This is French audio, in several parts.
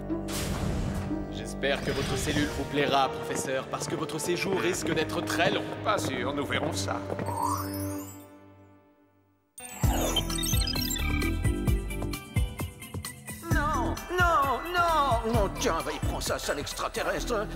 J'espère que votre cellule vous plaira, professeur, parce que votre séjour risque d'être très long. Pas sûr, nous verrons ça. Non, non, non. Non, tiens, va y prendre ça, sale extraterrestre.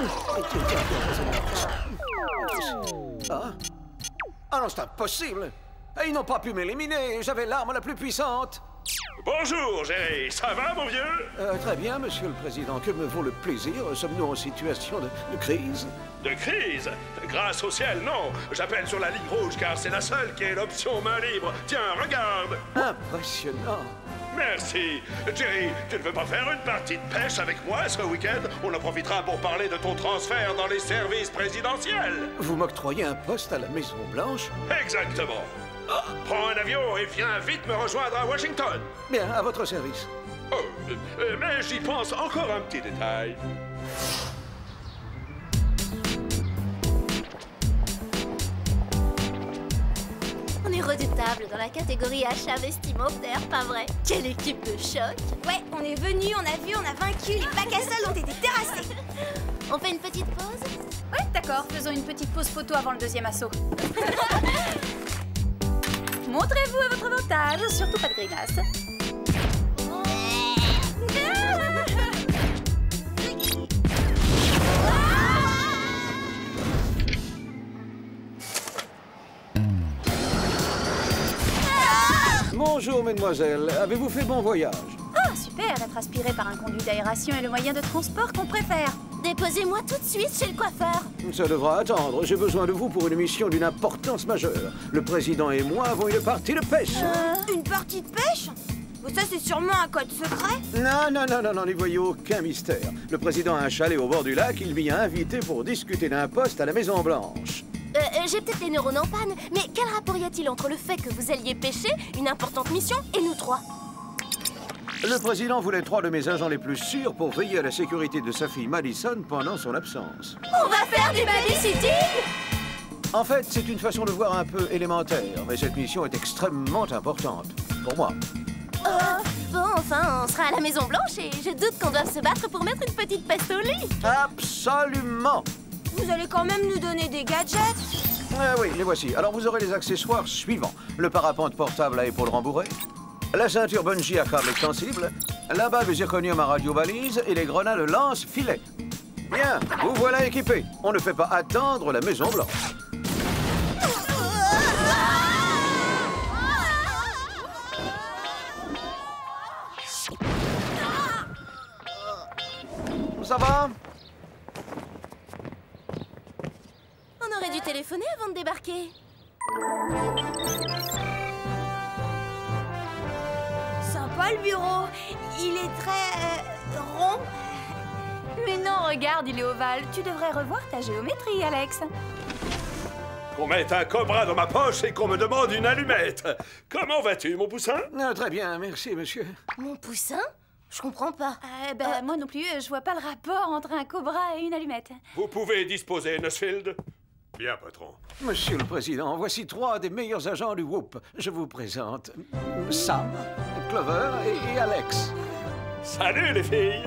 Ah, ah non, c'est impossible. Ils n'ont pas pu m'éliminer. J'avais l'arme la plus puissante. Bonjour, Jerry. Ça va, mon vieux? Très bien, monsieur le président. Que me vaut le plaisir? Sommes-nous en situation de crise? De crise? Grâce au ciel, non. J'appelle sur la ligne rouge car c'est la seule qui est l'option main libre. Tiens, regarde. Impressionnant. Merci. Jerry, tu ne veux pas faire une partie de pêche avec moi ce week-end? On en profitera pour parler de ton transfert dans les services présidentiels. Vous m'octroyez un poste à la Maison-Blanche? Exactement. Prends un avion et viens vite me rejoindre à Washington. Bien, à votre service. Oh, mais j'y pense encore un petit détail. On est redoutable dans la catégorie achat vestimentaire, pas vrai? Quelle équipe de choc! Ouais, on est venu, on a vu, on a vaincu, les bacs à sable ont été terrassés. On fait une petite pause? Ouais, d'accord, faisons une petite pause photo avant le deuxième assaut. Montrez-vous à votre avantage, surtout pas de grimace. Bonjour, mesdemoiselles. Avez-vous fait bon voyage? Ah, super, être aspiré par un conduit d'aération est le moyen de transport qu'on préfère. Déposez-moi tout de suite chez le coiffeur. Ça devra attendre. J'ai besoin de vous pour une mission d'une importance majeure. Le président et moi avons une partie de pêche. Une partie de pêche? Ça, c'est sûrement un code secret? Non, n'y voyez aucun mystère. Le président a un chalet au bord du lac. Il m'y a invité pour discuter d'un poste à la Maison-Blanche. J'ai peut-être les neurones en panne, mais quel rapport y a-t-il entre le fait que vous alliez pêcher, une importante mission, et nous trois? Le président voulait 3 de mes agents les plus sûrs pour veiller à la sécurité de sa fille Madison pendant son absence. On va faire du babysitting? En fait, c'est une façon de voir un peu élémentaire, mais cette mission est extrêmement importante. Pour moi. Bon, enfin, on sera à la Maison-Blanche et je doute qu'on doive se battre pour mettre une petite peste au lit. Absolument! Vous allez quand même nous donner des gadgets? Oui, les voici. Alors, vous aurez les accessoires suivants. Le parapente portable à épaules rembourrées, la ceinture bungee à câble extensible, la bague zirconium à radio-valise et les grenades lance-filet. Bien, vous voilà équipés. On ne fait pas attendre la Maison-Blanche. Ça va? On aurait dû téléphoner avant de débarquer. Sympa le bureau. Il est très rond. Mais non, regarde, il est ovale. Tu devrais revoir ta géométrie, Alex. Qu'on mette un cobra dans ma poche et qu'on me demande une allumette. Comment vas-tu, mon poussin? Très bien, merci, monsieur. Mon poussin? Je comprends pas. Moi non plus, je vois pas le rapport entre un cobra et une allumette. Vous pouvez disposer, Nussfield. Bien, patron. Monsieur le Président, voici 3 des meilleurs agents du Whoop. Je vous présente Sam, Clover et Alex. Salut, les filles.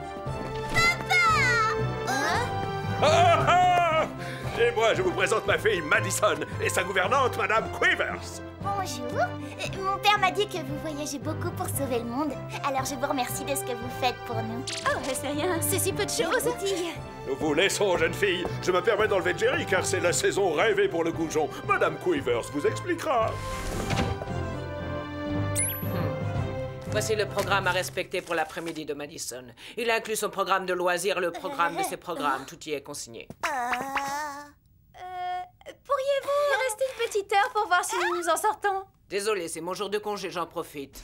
Hein? Ah, ah! Et moi, je vous présente ma fille Madison et sa gouvernante, Madame Quivers. Bonjour. Mon père m'a dit que vous voyagez beaucoup pour sauver le monde. Alors je vous remercie de ce que vous faites pour nous. Oh, c'est rien, c'est si peu de choses. Nous vous laissons, jeune fille. Je me permets d'enlever Jerry car c'est la saison rêvée pour le goujon. Madame Quivers vous expliquera. Voici le programme à respecter pour l'après-midi de Madison. Il inclut son programme de loisirs, le programme de ses programmes. Tout y est consigné. Pourriez-vous rester une petite heure pour voir si nous nous en sortons? Désolé, c'est mon jour de congé, j'en profite.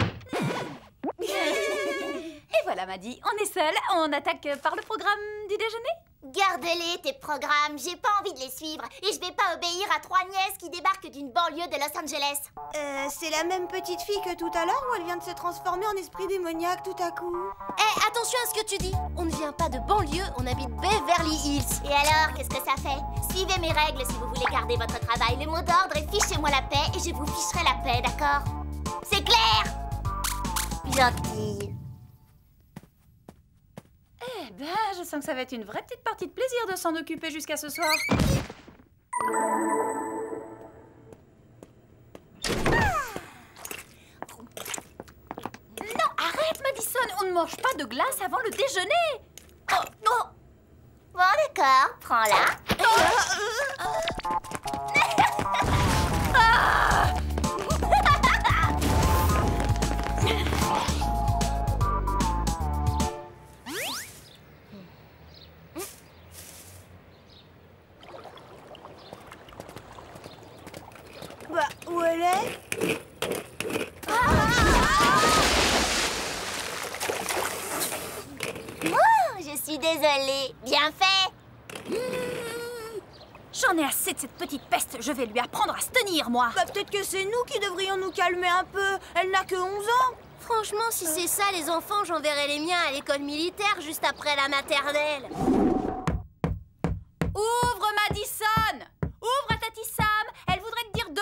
Et voilà, Maddy, on est seuls. On attaque par le programme du déjeuner? Garde-les, tes programmes. J'ai pas envie de les suivre. Et je vais pas obéir à 3 nièces qui débarquent d'une banlieue de Los Angeles. C'est la même petite fille que tout à l'heure ou elle vient de se transformer en esprit démoniaque tout à coup? Attention à ce que tu dis. On ne vient pas de banlieue, on habite Beverly Hills. Et alors, qu'est-ce que ça fait? Suivez mes règles si vous voulez garder votre travail. Le mot d'ordre est fichez-moi la paix et je vous ficherai la paix, d'accord? C'est clair? Gentil. Eh ben, je sens que ça va être une vraie petite partie de plaisir de s'en occuper jusqu'à ce soir. Non, arrête, Madison, on ne mange pas de glace avant le déjeuner. Oh, non. Bon, d'accord, prends-la. Bah, où elle est? Oh, je suis désolée. Bien fait. J'en ai assez de cette petite peste. Je vais lui apprendre à se tenir, moi. Bah, peut-être que c'est nous qui devrions nous calmer un peu. Elle n'a que 11 ans. Franchement, si c'est ça, les enfants, j'enverrai les miens à l'école militaire juste après la maternelle. Ouvre, Madison! Ouvre à Tati Sam! Elle voudrait te dire 2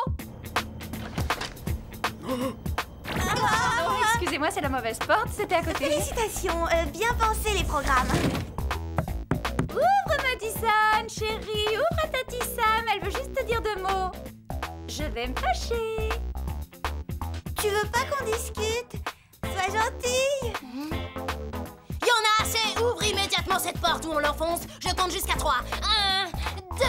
mots. Oh, excusez-moi, c'est la mauvaise porte. C'était à côté. Félicitations, bien pensé les programmes. Ouvre, Madison, chérie. Ouvre à Tati Sam. Elle veut juste te dire 2 mots. Je vais me fâcher. Tu veux pas qu'on discute? Sois gentille. Y en a assez! Ouvre immédiatement cette porte ou on l'enfonce. Je compte jusqu'à 3. 1, 2...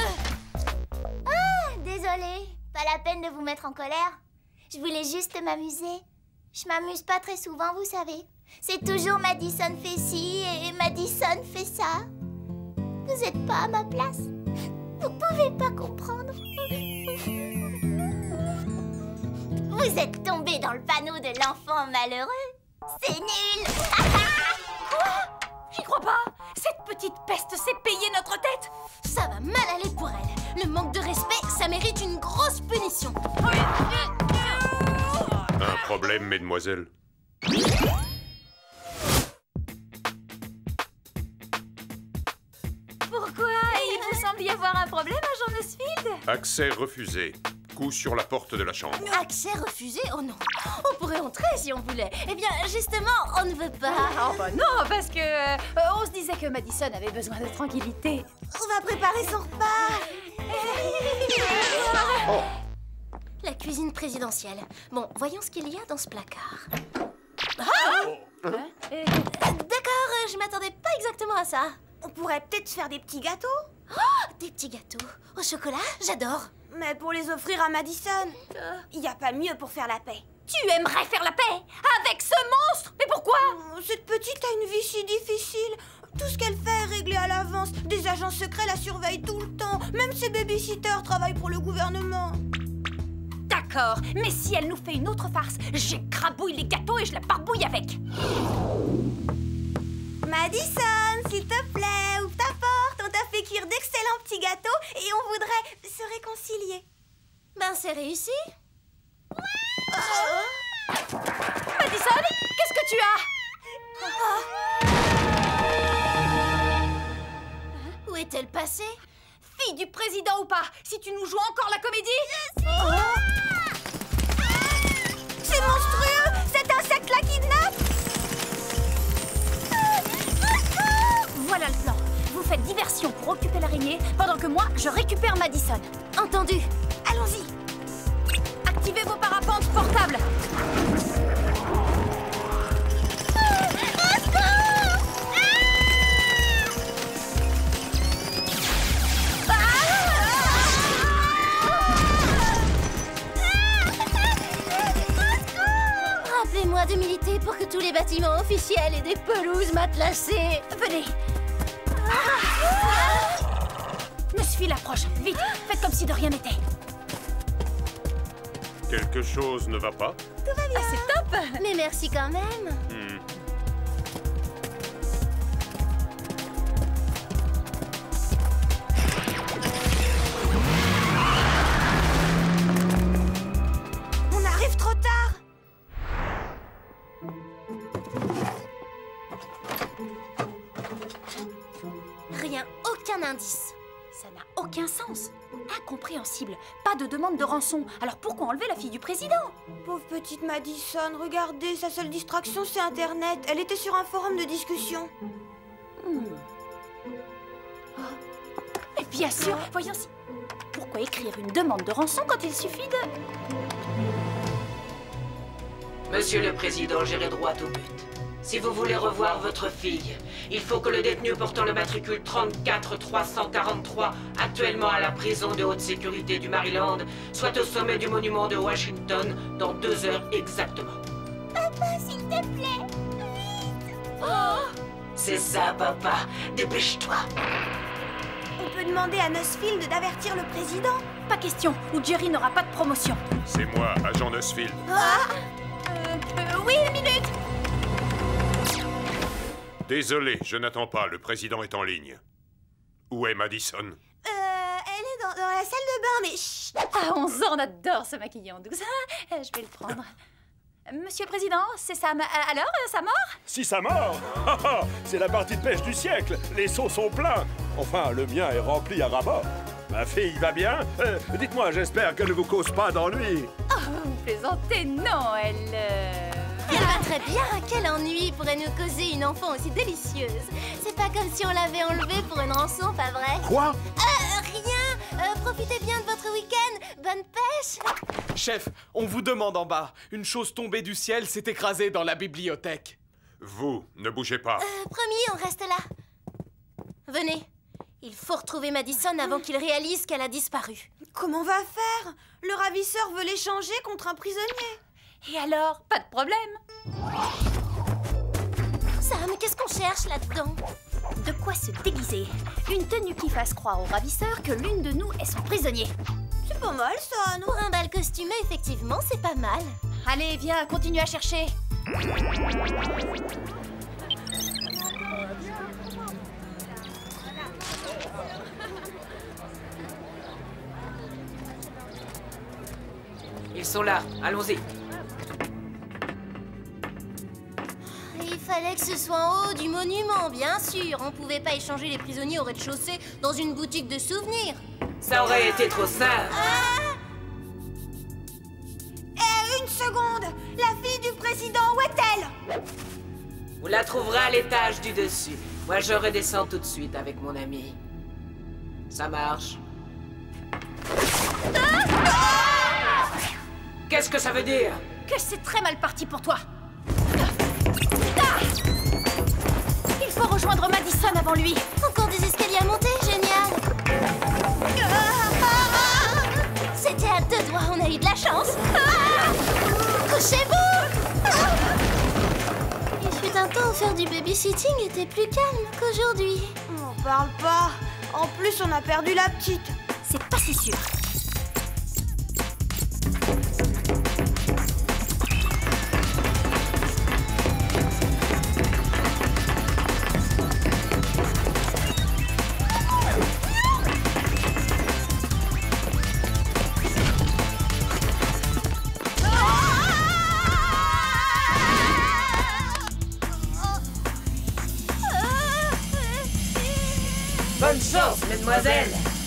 Ah, désolée. Pas la peine de vous mettre en colère. Je voulais juste m'amuser. Je m'amuse pas très souvent, vous savez. C'est toujours Madison fait ci et Madison fait ça. Vous êtes pas à ma place. Vous pouvez pas comprendre. Vous êtes tombé dans le panneau de l'enfant malheureux. C'est nul. Quoi? J'y crois pas. Cette petite peste s'est payée notre tête. Ça va mal aller pour elle. Le manque de respect, ça mérite une grosse punition. Un problème, mesdemoiselles? Pourquoi? Il vous semble y avoir un problème, agent Nussfield? Accès refusé. Coup sur la porte de la chambre. Accès refusé? Oh non. On pourrait entrer si on voulait. Eh bien, justement, on ne veut pas. Oh bah non, parce que on se disait que Madison avait besoin de tranquillité. On va préparer son repas. La cuisine présidentielle. Bon, voyons ce qu'il y a dans ce placard. D'accord, je m'attendais pas exactement à ça. On pourrait peut-être faire des petits gâteaux. Oh, des petits gâteaux. Au chocolat, j'adore. Mais pour les offrir à Madison, il n'y a pas mieux pour faire la paix. Tu aimerais faire la paix avec ce monstre? Mais pourquoi? Cette petite a une vie si difficile. Tout ce qu'elle fait est réglé à l'avance. Des agents secrets la surveillent tout le temps. Même ses babysitters travaillent pour le gouvernement. D'accord, mais si elle nous fait une autre farce, j'écrabouille les gâteaux et je la barbouille avec. Madison, s'il te plaît, ouvre ta porte. On t'a fait cuire d'excellents petits gâteaux et on voudrait se réconcilier. Ben, c'est réussi. Madison, qu'est-ce que tu as? Où est-elle passée? Fille du président ou pas, si tu nous joues encore la comédie... C'est monstrueux! Cet insecte la kidnappe! Voilà le plan. Vous faites diversion pour occuper l'araignée, pendant que moi, je récupère Madison. Entendu. Allons-y. Activez vos parapentes portables. Rappelez-moi de militer pour que tous les bâtiments officiels aient des pelouses matelassées. Venez. Nussfield approche. Vite, faites comme si de rien n'était. Quelque chose ne va pas? Tout va bien. Ah, c'est top. Mais merci quand même. On arrive trop tard. Rien, aucun indice. Ça n'a aucun sens. À Incompréhensible. Pas de demande de rançon. Alors pourquoi enlever la fille du président? Pauvre petite Madison, regardez, sa seule distraction c'est Internet. Elle était sur un forum de discussion. Mais bien sûr, voyons si... Pourquoi écrire une demande de rançon quand il suffit de... Monsieur le Président, j'irai droit au but. Si vous voulez revoir votre fille, il faut que le détenu portant le matricule 34343, actuellement à la prison de haute sécurité du Maryland, soit au sommet du monument de Washington dans 2 heures exactement. Papa, s'il te plaît, vite. C'est ça, papa. Dépêche-toi. On peut demander à Nussfield d'avertir le président? Pas question, ou Jerry n'aura pas de promotion. C'est moi, agent Nussfield. Oui, une minute. Désolé, je n'attends pas, le président est en ligne. Où est Madison? Elle est dans la salle de bain, mais chut. À 11 ans, on adore se maquiller en douce. Je vais le prendre. Monsieur le Président, c'est Sam. Alors, sa mort? Si ça mord, c'est la partie de pêche du siècle. Les seaux sont pleins. Enfin, le mien est rempli à ras-bord. Ma fille va bien? Dites-moi, j'espère qu'elle ne vous cause pas d'ennui. Oh, vous plaisantez? Non, elle va très bien. Quel ennui pourrait nous causer une enfant aussi délicieuse. C'est pas comme si on l'avait enlevée pour une rançon, pas vrai? Quoi? Rien. Profitez bien de votre week-end. Bonne pêche. Chef, on vous demande en bas. Une chose tombée du ciel s'est écrasée dans la bibliothèque. Vous, ne bougez pas. Promis, on reste là. Venez. Il faut retrouver Madison avant qu'il réalise qu'elle a disparu. Comment on va faire? Le ravisseur veut l'échanger contre un prisonnier. Et alors? Pas de problème. Sam, qu'est-ce qu'on cherche là-dedans? De quoi se déguiser? Une tenue qui fasse croire au ravisseur que l'une de nous est son prisonnier. C'est pas mal ça, non? Pour un bal costumé, effectivement, c'est pas mal. Allez, viens, continue à chercher. Ils sont là, allons-y. Il fallait que ce soit en haut du monument, bien sûr. On pouvait pas échanger les prisonniers au rez-de-chaussée dans une boutique de souvenirs. Ça aurait été trop simple. Une seconde! La fille du président, où est-elle? Vous la trouverez à l'étage du dessus. Moi, je redescends tout de suite avec mon ami. Ça marche. Qu'est-ce que ça veut dire? Que c'est très mal parti pour toi. Il faut rejoindre Madison avant lui. Encore des escaliers à monter, génial. C'était à 2 doigts, on a eu de la chance. Couchez-vous. Il fut un temps où faire du babysitting était plus calme qu'aujourd'hui. On parle pas. En plus, on a perdu la petite. C'est pas si sûr. Bonne chance, mademoiselle.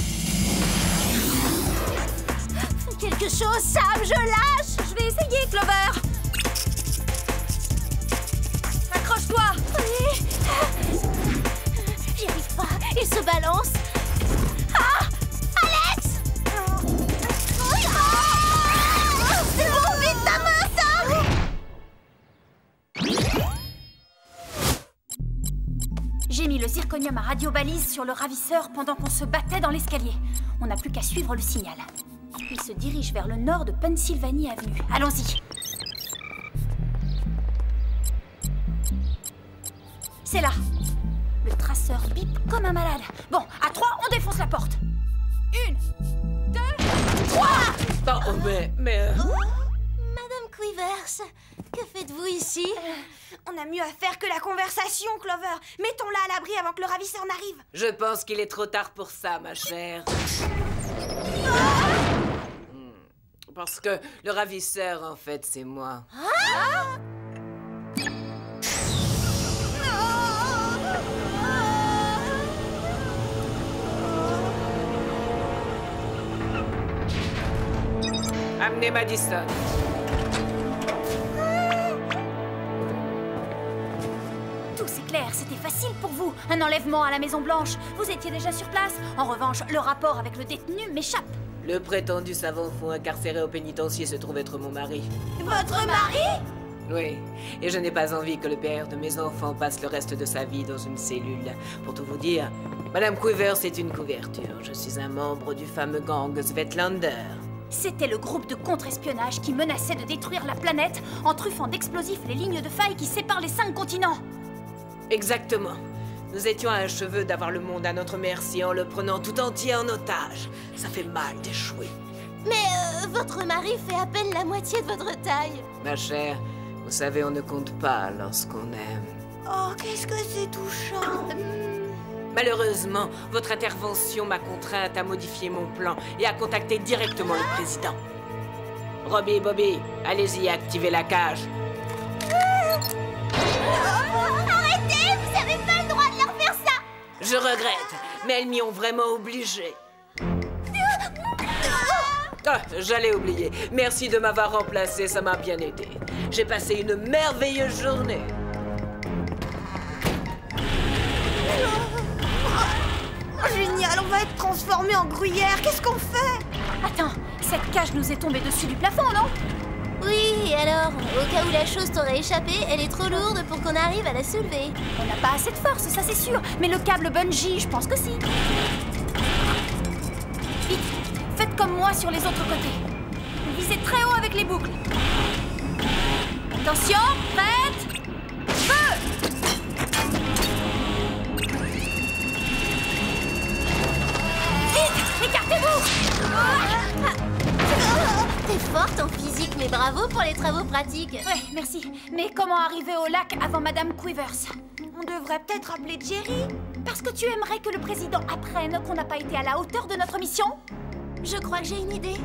Fais quelque chose, Sam, je lâche. Je vais essayer, Clover. Accroche-toi. Oui. J'y arrive pas, il se balance. Ah, Alex. C'est bon, vite ta main, Sam. J'ai mis le zirconium à radiobalise sur le ravisseur pendant qu'on se battait dans l'escalier. On n'a plus qu'à suivre le signal. Il se dirige vers le nord de Pennsylvanie Avenue. Allons-y. C'est là. Le traceur bip comme un malade. Bon, à 3, on défonce la porte. 1, 2, 3. Oh, mais... Madame Quivers, que faites-vous ici? On a mieux à faire que la conversation, Clover. Mettons-la à l'abri avant que le ravisseur n'arrive. Je pense qu'il est trop tard pour ça, ma chère. Parce que le ravisseur, en fait, c'est moi. Amenez Madison. Tout c'est clair, c'était facile pour vous. Un enlèvement à la Maison-Blanche. Vous étiez déjà sur place. En revanche, le rapport avec le détenu m'échappe. Le prétendu savant fou incarcéré au pénitencier se trouve être mon mari. Votre mari? Oui, et je n'ai pas envie que le père de mes enfants passe le reste de sa vie dans une cellule. Pour tout vous dire, Madame Quivers est une couverture. Je suis un membre du fameux gang Svetlander. C'était le groupe de contre-espionnage qui menaçait de détruire la planète en truffant d'explosifs les lignes de faille qui séparent les 5 continents. Exactement. Nous étions à un cheveu d'avoir le monde à notre merci en le prenant tout entier en otage. Ça fait mal d'échouer. Mais votre mari fait à peine la moitié de votre taille. Ma chère, vous savez, on ne compte pas lorsqu'on aime. Oh, qu'est-ce que c'est touchant. Malheureusement, votre intervention m'a contrainte à modifier mon plan et à contacter directement le président. Robbie et Bobby, allez-y, activez la cage. Arrêtez! Vous avez pas le droit de leur faire ça! Je regrette, mais elles m'y ont vraiment obligé. Ah, j'allais oublier. Merci de m'avoir remplacé, ça m'a bien aidé. J'ai passé une merveilleuse journée. Oh, génial, on va être transformés en gruyère. Qu'est-ce qu'on fait? Attends, cette cage nous est tombée dessus du plafond, non? Oui, et alors, au cas où la chose t'aurait échappé, elle est trop lourde pour qu'on arrive à la soulever. On n'a pas assez de force, ça c'est sûr. Mais le câble bungee, je pense que si. Vite, faites comme moi sur les autres côtés. Visez très haut avec les boucles. Attention, prête, feu! Vite, écartez-vous! T'es forte en physique, mais bravo pour les travaux pratiques. Ouais, merci. Mais comment arriver au lac avant Madame Quivers? On devrait peut-être appeler Jerry. Parce que tu aimerais que le président apprenne qu'on n'a pas été à la hauteur de notre mission? Je crois que j'ai une idée.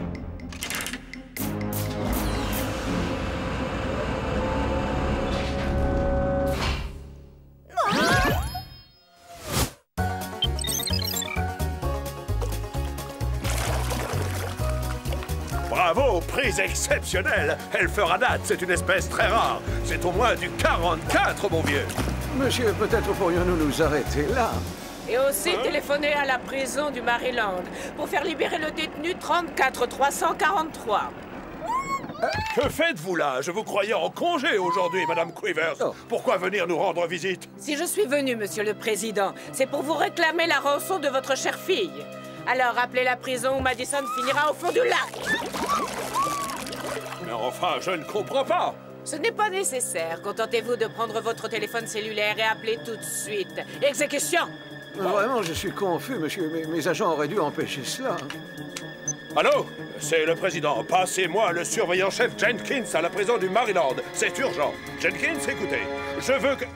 Bravo, prise exceptionnelle. Elle fera date, c'est une espèce très rare. C'est au moins du 44, mon vieux. Monsieur, peut-être pourrions-nous nous arrêter là? Et aussi téléphoner à la prison du Maryland pour faire libérer le détenu 34343. Que faites-vous là? Je vous croyais en congé aujourd'hui, Madame Quivers. Oh. Pourquoi venir nous rendre visite? Si je suis venu, Monsieur le Président, c'est pour vous réclamer la rançon de votre chère fille. Alors appelez la prison où Madison finira au fond du lac. Mais enfin, je ne comprends pas. Ce n'est pas nécessaire. Contentez-vous de prendre votre téléphone cellulaire et appelez tout de suite. Exécution! Vraiment, je suis confus, monsieur. Mes agents auraient dû empêcher cela. Allô? C'est le président. Passez-moi le surveillant-chef Jenkins à la prison du Maryland. C'est urgent. Jenkins, écoutez. Je veux que...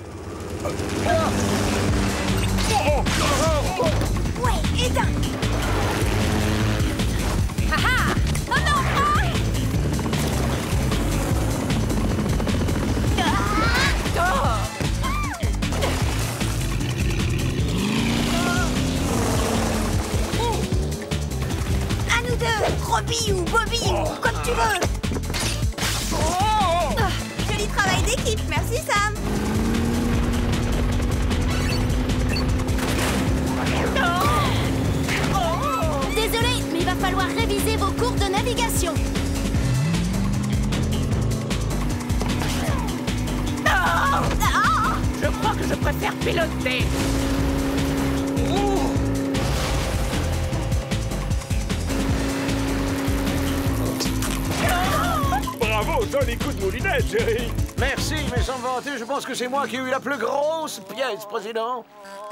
Ouais, éteins! Haha! Oh non! À nous deux, Robbie ou Bobby, ou comme tu veux. Joli travail d'équipe, merci Sam. Désolé, mais il va falloir réviser vos cours de navigation. Je crois que je préfère piloter. Bravo, joli coup de moulinette, Jerry. Merci, mais sans me vanter, je pense que c'est moi qui ai eu la plus grosse pièce, président.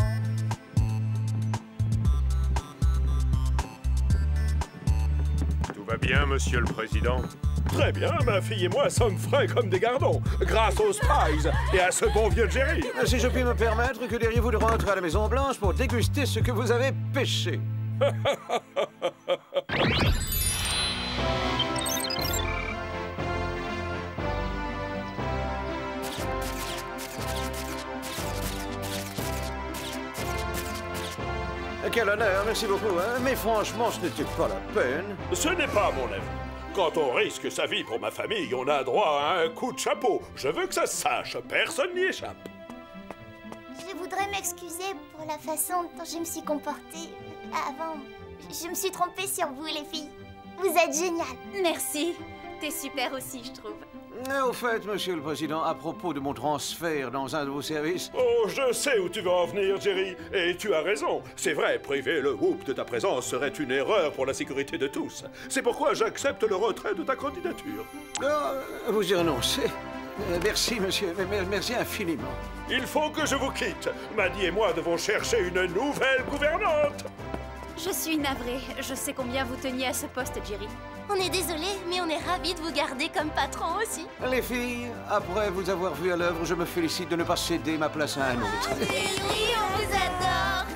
Tout va bien, monsieur le président? Très bien, ma fille et moi sommes frais comme des gardons, grâce aux Spies et à ce bon vieux Jerry. Si je puis me permettre, que diriez-vous de rentrer à la Maison-Blanche pour déguster ce que vous avez pêché? Quel honneur, merci beaucoup, hein? Mais franchement, ce n'était pas la peine. Ce n'est pas mon avis. Quand on risque sa vie pour ma famille, on a droit à un coup de chapeau. Je veux que ça se sache, personne n'y échappe. Je voudrais m'excuser pour la façon dont je me suis comportée avant. Je me suis trompée sur vous, les filles. Vous êtes géniales. Merci. T'es super aussi, je trouve. Au fait, Monsieur le Président, à propos de mon transfert dans un de vos services... Oh, je sais où tu veux en venir, Jerry. Et tu as raison. C'est vrai, priver le Whoop de ta présence serait une erreur pour la sécurité de tous. C'est pourquoi j'accepte le retrait de ta candidature. Vous y renoncez. Merci, monsieur. Merci infiniment. Il faut que je vous quitte. Maddie et moi devons chercher une nouvelle gouvernante. Je suis navrée. Je sais combien vous teniez à ce poste, Jerry. On est désolé, mais on est ravis de vous garder comme patron aussi. Les filles, après vous avoir vu à l'œuvre, je me félicite de ne pas céder ma place à un autre. Jerry, on vous adore.